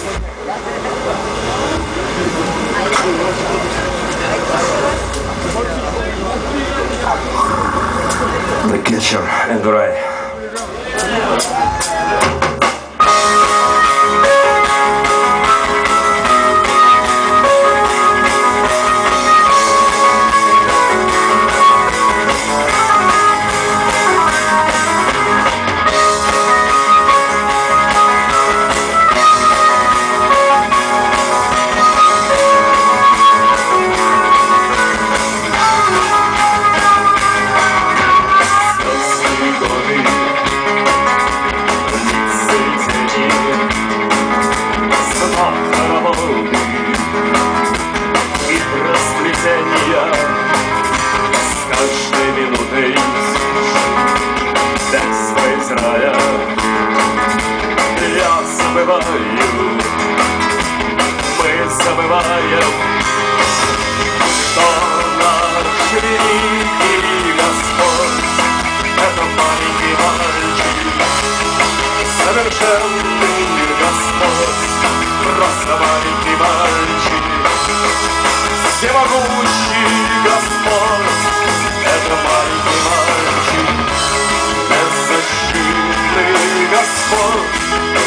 The Catcher and Rye. Мы забываем, что наш великий Господь — это маленький мальчик, совершенный Господь, просто маленький мальчик, всемогущий Господь — это маленький мальчик, беззащитный Господь.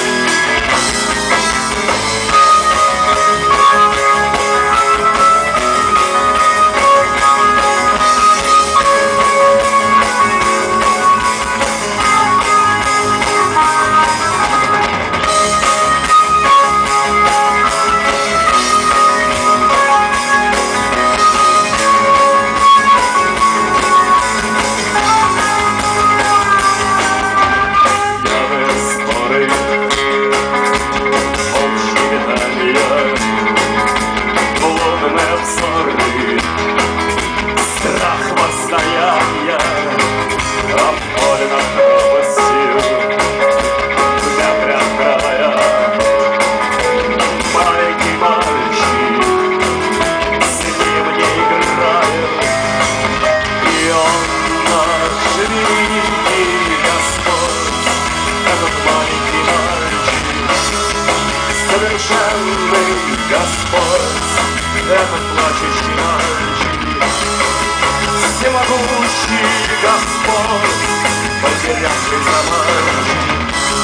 Совершенный Господь, этот плачущий мальчик, всемогущий Господь, потерявший замальчик,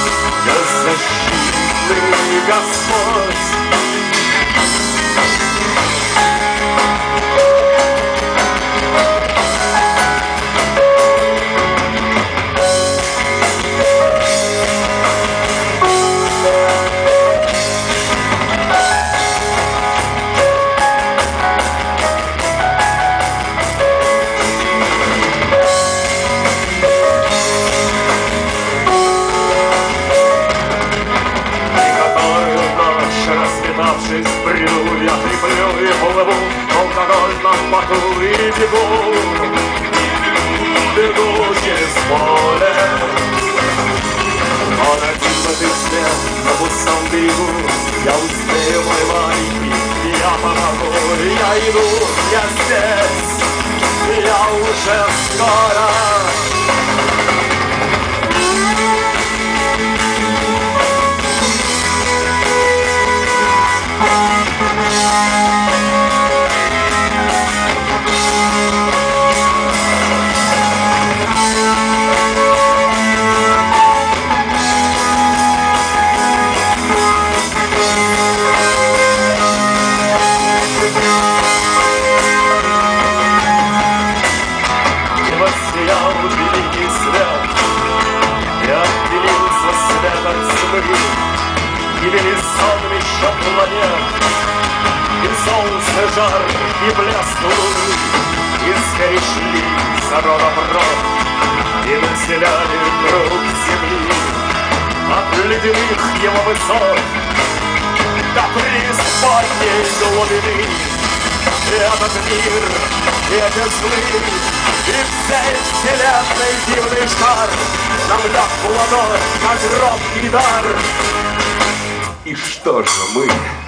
беззащитный Господь. Распитавшись в бреду, я треплю и плыву в алкогольном поту и бегу через поле. Он один в этой свет на пустом берегу, я успею, мой маленький, я помогу, я иду, я здесь, я уже скоро. Воссиял великий свет, и отделился свет от тьмы, и вели сонными еще планет, и солнце жар, и блеск луны, и скорее шли с рода в род, и населяли круг земли от ледяных его высот до преисподней глубины. И этот мир, и эти злые, и всей вселенной дивный шар нам даст в ладонь, как робкий дар. И что же мы?